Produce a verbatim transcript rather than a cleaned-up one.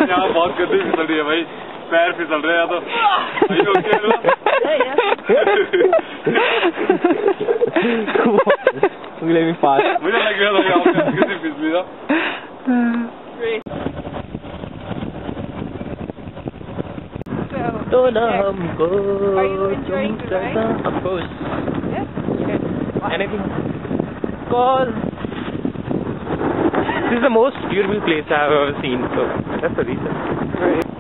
यहाँ बहुत गंदी फिसल रही है भाई, पैर फिसल रहे हैं तो let me pass. मुझे लग गया था कि आपने किसी फिसली था. तो ना हमको. Are you enjoying the ride? Of course. Yes. Yeah. Anything. Cause this is the most beautiful place I have ever seen, so that's the reason. Right.